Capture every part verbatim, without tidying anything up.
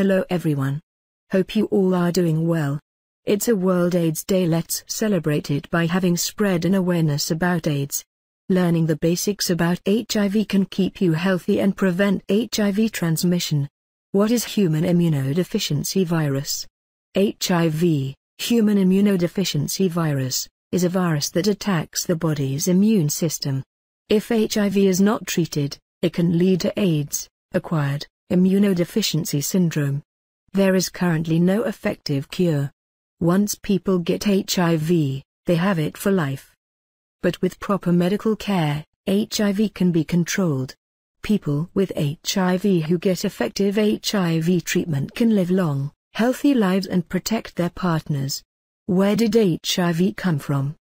Hello everyone. Hope you all are doing well. It's a World AIDS Day. Let's celebrate it by having spread an awareness about AIDS. Learning the basics about H I V can keep you healthy and prevent H I V transmission. What is human immunodeficiency virus? H I V, human immunodeficiency virus, is a virus that attacks the body's immune system. If H I V is not treated, it can lead to AIDS, acquired immunodeficiency syndrome. There is currently no effective cure. Once people get H I V, they have it for life. But with proper medical care, H I V can be controlled. People with H I V who get effective H I V treatment can live long, healthy lives and protect their partners. Where did H I V come from?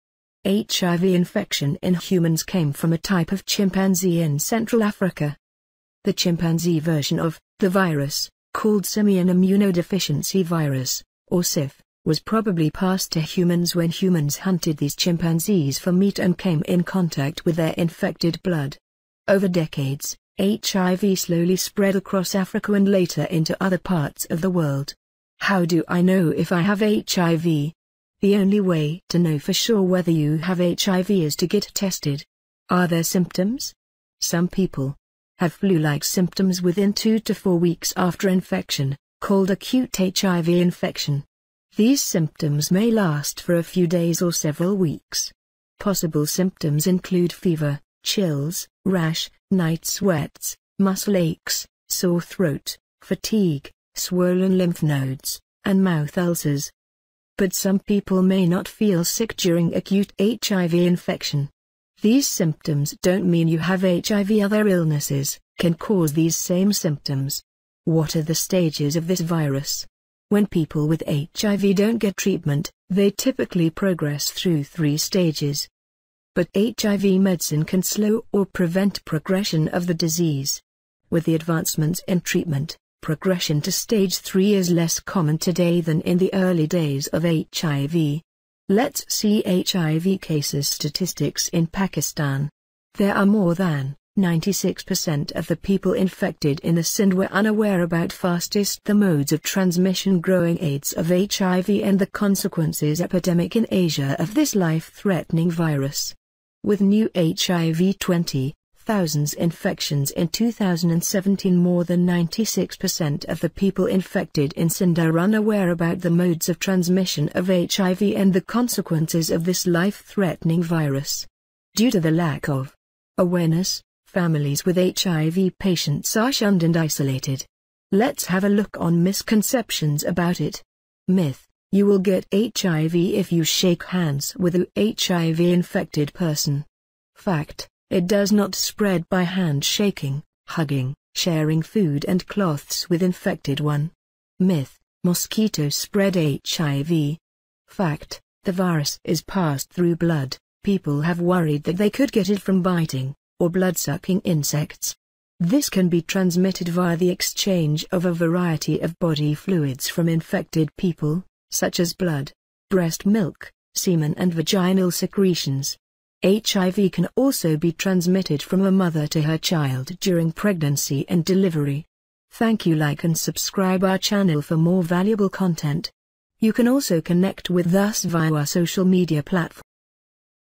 H I V infection in humans came from a type of chimpanzee in Central Africa. The chimpanzee version of the virus, called simian immunodeficiency virus, or S I V, was probably passed to humans when humans hunted these chimpanzees for meat and came in contact with their infected blood. Over decades, H I V slowly spread across Africa and later into other parts of the world. How do I know if I have H I V? The only way to know for sure whether you have H I V is to get tested. Are there symptoms? Some people have flu-like symptoms within two to four weeks after infection, called acute H I V infection. These symptoms may last for a few days or several weeks. Possible symptoms include fever, chills, rash, night sweats, muscle aches, sore throat, fatigue, swollen lymph nodes, and mouth ulcers. But some people may not feel sick during acute H I V infection. These symptoms don't mean you have H I V. Other illnesses can cause these same symptoms. What are the stages of this virus? When people with H I V don't get treatment, they typically progress through three stages. But H I V medicine can slow or prevent progression of the disease. With the advancements in treatment, progression to stage three is less common today than in the early days of H I V. Let's see H I V cases statistics in Pakistan. There are more than ninety-six percent of the people infected in the Sindh were unaware about fastest the modes of transmission growing AIDS of H I V and the consequences epidemic in Asia of this life-threatening virus. With new H I V twenty thousand infections in two thousand seventeen, more than ninety-six percent of the people infected in Sindh are unaware about the modes of transmission of H I V and the consequences of this life-threatening virus. Due to the lack of awareness, families with H I V patients are shunned and isolated. Let's have a look on misconceptions about it. Myth: you will get H I V if you shake hands with a H I V-infected person. Fact: it does not spread by handshaking, hugging, sharing food and cloths with infected one. Myth: mosquitoes spread H I V. Fact: the virus is passed through blood. People have worried that they could get it from biting or blood-sucking insects. This can be transmitted via the exchange of a variety of body fluids from infected people, such as blood, breast milk, semen and vaginal secretions. H I V can also be transmitted from a mother to her child during pregnancy and delivery. Thank you. Like and subscribe our channel for more valuable content. You can also connect with us via our social media platforms.